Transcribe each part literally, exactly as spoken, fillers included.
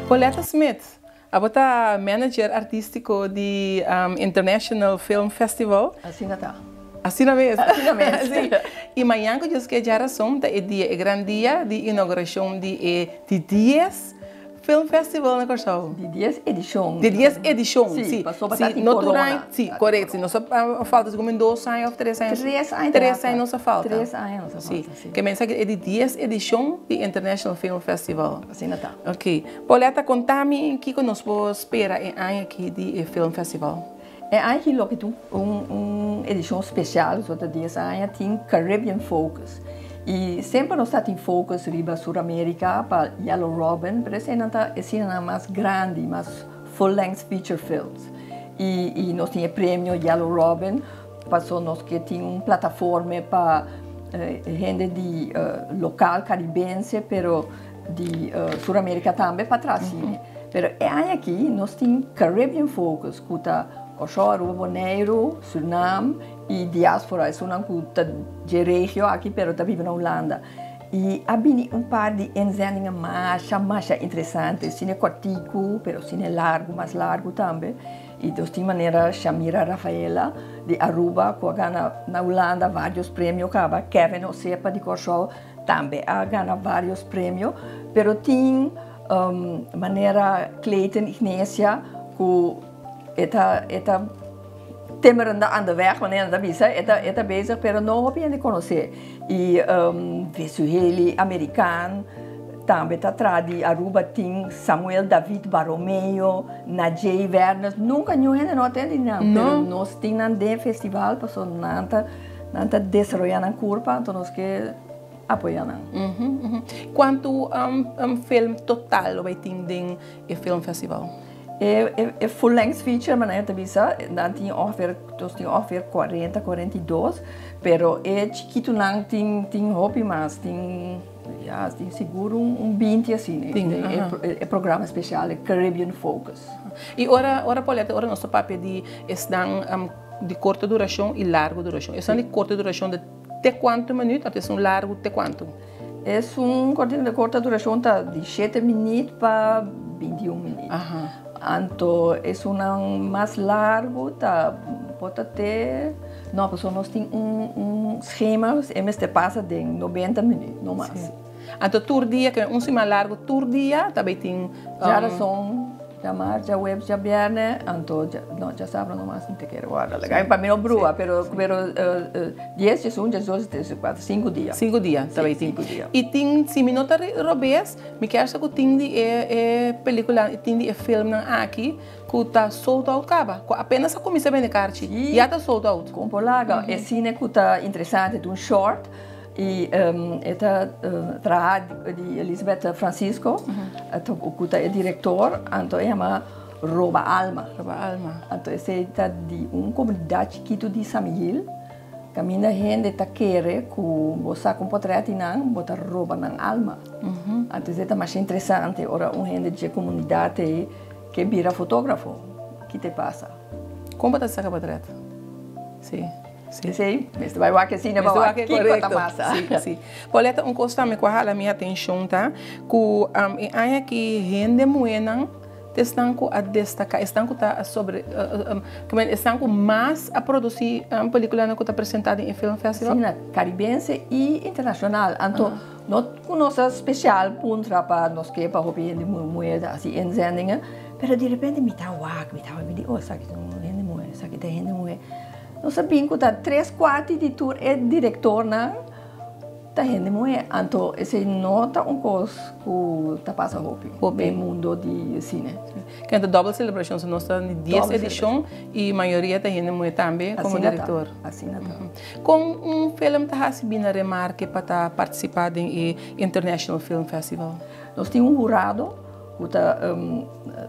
Pauletta Smith, abota manager artístico de um, International Film Festival. Assim não está. Assim não mesmo? Assim não mesmo. Sim. E amanhã que diz que já era é dia, é grande dia de inauguração de de dias Film Festival na Corsal. De dias edição. De dias edição, sim. Sim, passou sim, bastante no corona. durante, sim, correto. Sim, não só falta como dois anos ou três anos. Três anos. Três anos não só falta. Três anos não sim. falta, sim. Que mensaje é de dias edição de International Film Festival. Assim não está. Ok. Pauletta, conta-me o que nós podemos esperar em ano aqui de Film Festival. É aqui logo tu um, um edição especial, só de dias anos tem Caribbean Focus. E sempre nós estamos em focus riba Sul-América para Yellow Robin, mas esse é cena mais grande, mais full-length feature films. E, e nós temos o prêmio Yellow Robin, passou nós que tem uma plataforma para uh, gente de uh, local caribense, pero de uh, Sul-América também para trás. Uhum. Pero é aqui nós temos Caribbean Focus, que está Oxó, Rio Janeiro, Suriname e diáspora, é uma coisa de região aqui, pero está vivendo na Holanda. E há um par de enzendinhas mais, mais interessantes, cine cortico, pero cine largo, mais largo também. E de esta maneira, Shamira Rafaela, de Aruba, que ganha na Holanda vários prêmios, Kevin Osepa, de Corsol, também ha ganha vários prêmios, pero tem um, maneira Clayton Ignacia, que Eta, eta temerende aan de weg, wanneer dat is, eta, eta bezig, pero no hoop je niet conhecer. E um, Venezuela, Americano, também está atrás de Aruba, tem Samuel David Barromeo, Najee Werner, nunca nenhum ainda não atende não, não. Nós temos um festival, passou nada, nada desenvolvendo a curva, então nós que apoiamos. Uhum, uhum. Quanto um, um filme total vai ter no Film Festival? É, é, é full length feature, mas não visa, não tem offer, nós tem offer quarenta, quarenta e dois, pero é chiquito não tem tem hobby mas tem já tem seguro um, um vinte assim, né? Tem, é, é, é programa especial, é Caribbean Focus. E ora ora Pauletta, ora nosso papel de estão um, de curta duração e larga duração. Estão de curta duração de até quanto minutos, até um largo até quanto? É um cortinho de curta duração tá de sete minutos para vinte e um minutos. Aham. Então, é um mais largo, tá, pode ter... Não, porque nós temos um, um esquema, este passa de noventa minutos, não mais. Sim. Então, todo dia, que é um mais largo, todo dia, também tem... Um... Já são, já mais, já web, já viernes, então, já, não, já sábado, não mais, não te quero guardar. Legal, para mim não brua, pero, pero dez, dezoito, dezoito, quatro, cinco dias. Cinco dias, também tem. Cinco dias. E tem, se me nota robês, me quer saber que tem de é película, tem de filme aqui, que está solto ao cabo. Apenas a comissão vem de carte, e já está solto out. Com polaga, é cine que está interessante, de um short, e um, esta uh, trabalho de Elizabeth Francisco, uhum. que é diretor, então é uma Rouba Alma. Rouba Alma. Então esse é de uma comunidade chiquito de Samil, que a minha gente está querendo que você com portrait não, bota rouba na alma. Uhum. Então isso é mais interessante, ora uma gente de comunidade que vira fotógrafo, que te passa? Como você saca portrait? Sim. Sim, sim. Mas vai lá que sim, não vai que correto. Sim, sim. Pauletta, um coisa me coa a minha atenção, tá? Que um, em aqui gente moena estão a destacar, estão a sobre, uh, um, estão mais a produzir uma película que está apresentada em Film Festival. Sim, caribense e internacional. Então, nós com nossa especial ponto para nós que para o de moeda assim em zendinga, mas de repente me tá wak, me tá me diz, oh, sabe que não gente moeda, sabe que tem gente moeda. Nós sabemos que está três, quatro de tour é diretor na da gente moeda. Então, esse nota um coisa que está passando hopi, no mundo de cine. Que é a double celebration, nós estamos em dez edições e a maioria da gente moeda também como assim diretor. Tá. Assim tá. Uhum. Com um filme que está recebendo a remarca para participar do International Film Festival. Nós temos um jurado, que está um,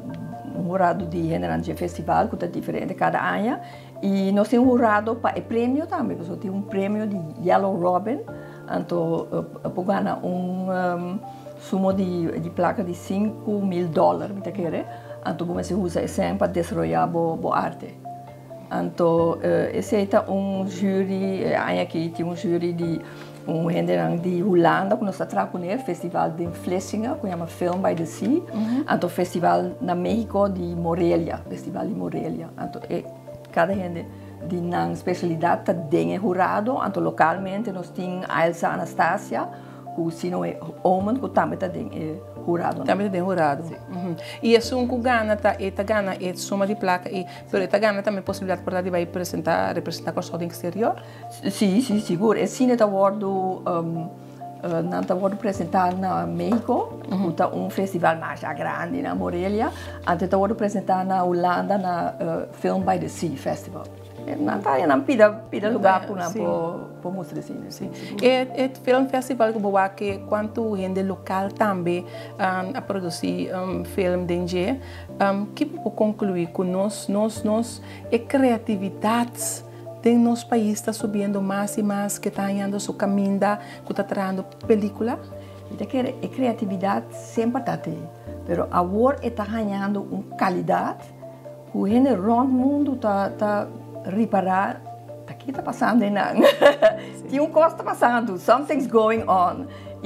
um jurado de general de festival, que está diferente cada ano. E nós temos um jurado para o prêmio também, nós temos um prêmio de Yellow Robin, então uh, ganhar um, um sumo de, de placa de cinco mil dólares, então você usa sempre para desenvolver a arte. Então, uh, esse é um júri, aqui tem um júri de um renderang de Holanda, que nós estamos com o festival de Vlissingen, que chama Film by the Sea, uhum. Então, festival na México de Morelia, festival de Morelia. Então, é, cada gente de uma especialidade tem jurado, então localmente nós temos a Elsa Anastasia, que se não é homem, que também tem jurado. Também tem jurado. Uhum. E isso um que ganha, eta ganha é soma de placa, e pero eta ganha também possibilidade para de representar, representar com o exterior? Sim, sim, seguro. É sim, está word um, não está word apresentar na México, uhum. Tá um festival mais grande na Morelia, até está word apresentar na Holanda na uh, Film by the Sea Festival. Não está não pida pida lugar para para mostrar assim. Sim. É é film festival que boa que quanto gente local também um, a produzir um, film denge um, que para concluir com nós nós nós é criatividade tem nosso país está subindo mais e mais que está indo seu caminho que está trazendo película. E que a criatividade sempre está aí, pero agora está ganhando uma qualidade que o gente rond mundo está está reparar, aqui está passando, não? Tem um coisa está passando, something's going on.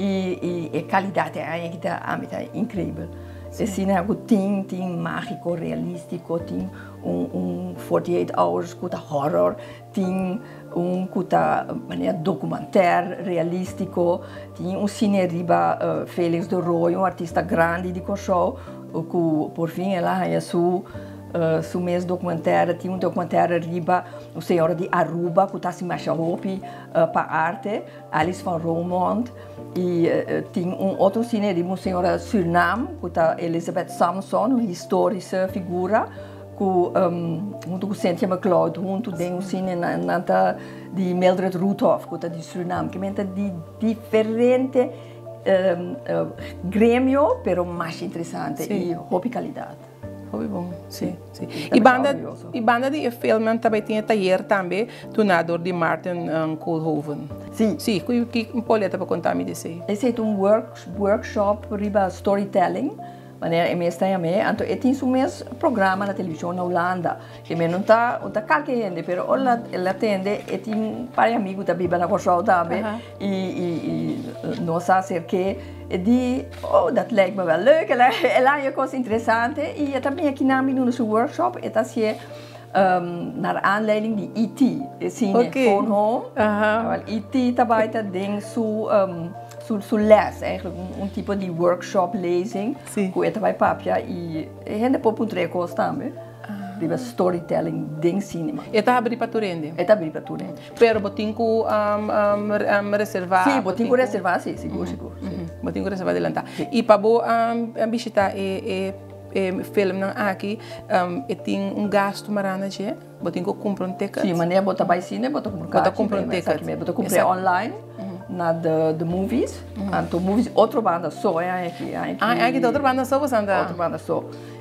E, e a qualidade é que está incrível. Assim, né, tem, tem mágico, realístico, tem um, um quarenta e oito hours que está horror, tem um que está documentário, realístico, tem um cine riba uh, Félix de Roy, um artista grande de show, que por fim ela é sua Uh, su mês documentário, tinha um documentário riba, o senhora de Aruba, que está se mexendo uh, para a arte, Alice van Roermond, e uh, tinha um outro cine riba, uma senhora Suriname, que está Elizabeth Samson, uma histórica figura, que um, junto com Cynthia McLeod, junto tem um cine na, na, de Mildred Ruthoff, que está de Suriname, que é de diferente um, uh, grêmio, pero mais interessante Sim. e roupa qualidade. Foi bom, sim, sim. E banda, e banda de filme também tinha taller também, tunador de Martin um, Koolhoven. Sim. Sim, que que um poleta para contar me desse. Esse é um work, workshop riba storytelling, maneira é mesmo também. Então, ele tem o mesmo programa na televisão na Holanda, que não está, não está qualquer gente, pero ela ela atende, e tem um par de amigos da Biba na Corsau também, e e e nós acerque de, oh, dat lijkt me wel leuk, ela é coisa interessante, e eu também aqui na minha no workshop, e dat é um, naar aanleiding de E T, cine okay. Phone Home, uh-huh. E T daarbij dat ding zo um, zo zo les, eigenlijk um, um tipo de workshop lezing, sim. Que é daarbij papia e a gente pode pôr três também. Riba storytelling ding cinema. E tá abrir para turende. É tá abrir para turende. Pero botinco um, um, um, reservar. Sim, botinco reservar, sim, seguro, seguro. Botinco reservar adelantar. E para bo um, visitar e e film não aqui um, e tem um gasto marana je. Botinco compra um ticket. Sim, mas nem botar by cine, botar comprar. Botar compra um ticket. Botar comprar online. Na de, de movies, uhum. Então movies outra banda só é aqui, é aqui. Ah, é aqui outra banda só você anda. Outra banda só.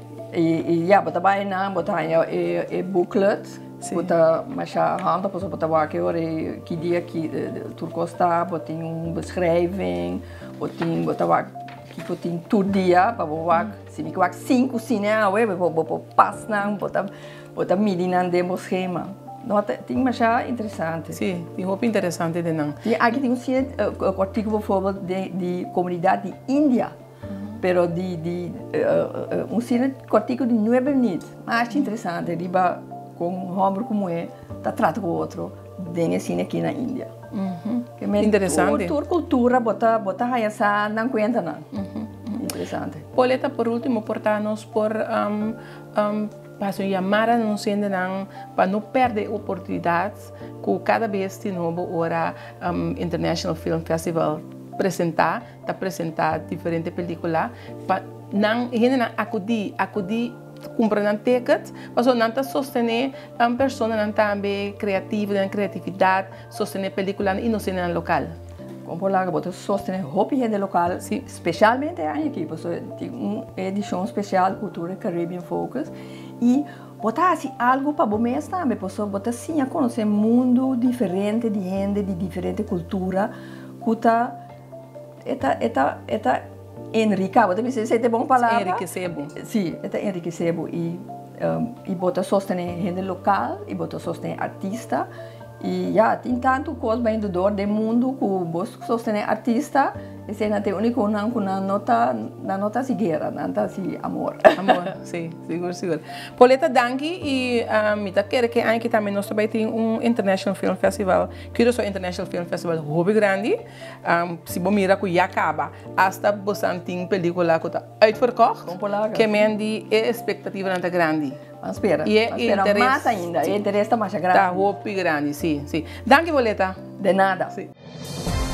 E e já botar bem na botar é é booklet, botar mas a handa posso botar lá que hora que dia que turco está, botar um beschrijving, botar botar lá que botar todo dia para botar se me quack cinco cine a web vou vou pass na botar botar medina demo schema. Não tem mas já interessante. Sim, tem roupa interessante de não. E aqui tem um cine artigo bijvoorbeeld de de comunidade de Índia. Pero de, de uh, uh, um cine cortico de nove minutos, mas interessante, riba com um homem como é, tá trato com outro, tem cine aqui na Índia. Uhum. Que é interessante. Toda cultura, bota bota essa não conta não. Uhum. Interessante. Poleta por último portar-nos por um, um, para chamar a não sendo não para não perder oportunidades que cada vez de novo ora um, International Film Festival apresentar, tá apresentar diferentes películas, para não, gente não acudir, acudir comprar um ticket, mas não tá sostener a pessoa não também criativa, não criatividade, sostener película e não ser local. Como lá, botar sostener roupa gente local, sim, especialmente aqui, porque tem uma edição especial cultura Caribbean Focus e botar assim algo para o mês também, porque botar assim a conhecer mundo diferente de gente de diferente cultura, que tá Eta, eta, eta enriquecendo, você tem bom palavra? Enriquecebo. Sim, eta enriquecebo e um, e bota sostener gente local, e bota sostener artista. E já, tem tanto coisa bem do dor do mundo que você sostener artista, e se não tem único não que não nota, não nota seguira, não nota assim amor. Amor, sim, seguro, seguro. Poleta, danke e um, eu quero que aqui também nós também tem um International Film Festival, que é o International Film Festival hobby grande, um, se você mira que já acaba, hasta você tem película que está uitverkocht, que mendi é expectativa não grande. Mas espera, e é mas espera interesse, mais ainda, o interesse está mais grande. Está hobby grande, sim, sim. Danke, Poleta. De nada. Sim.